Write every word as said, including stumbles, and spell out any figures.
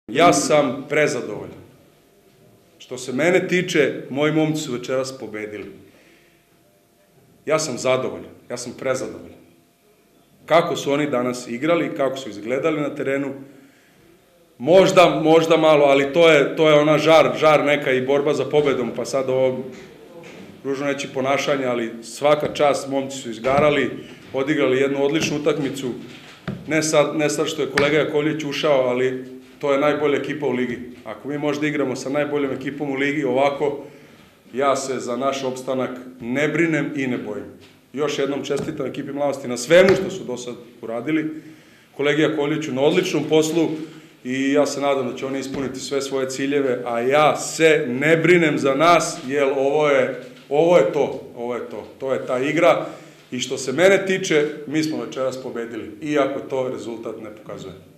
Ja sam prezadovoljan. Što se mene tiče, moji momci su večeras pobedili. Ja sam zadovoljan, ja sam prezadovoljan. Kako su oni danas igrali, kako su izgledali na terenu, možda, možda malo, ali to je, to je ona žar, žar neka i borba za pobedom, pa sad ovo, ružno neći ponašanje, ali svaka čast, momci su izgarali, odigrali jednu odličnu utakmicu, ne sad, ne sad što je kolega Jakovljević ušao, ali to je najbolja ekipa u ligi. Ako mi možda igramo sa najboljom ekipom u ligi ovako, ja se za naš opstanak ne brinem i ne bojim. Još jednom čestitam ekipi Mladosti na svemu što su do sad uradili, kolegi Jakovljeviću na odličnom poslu i ja se nadam da će oni ispuniti sve svoje ciljeve, a ja se ne brinem za nas, jer ovo je, ovo je to, ovo je to, to je ta igra i što se mene tiče, mi smo večeras pobedili, iako to rezultat ne pokazuje.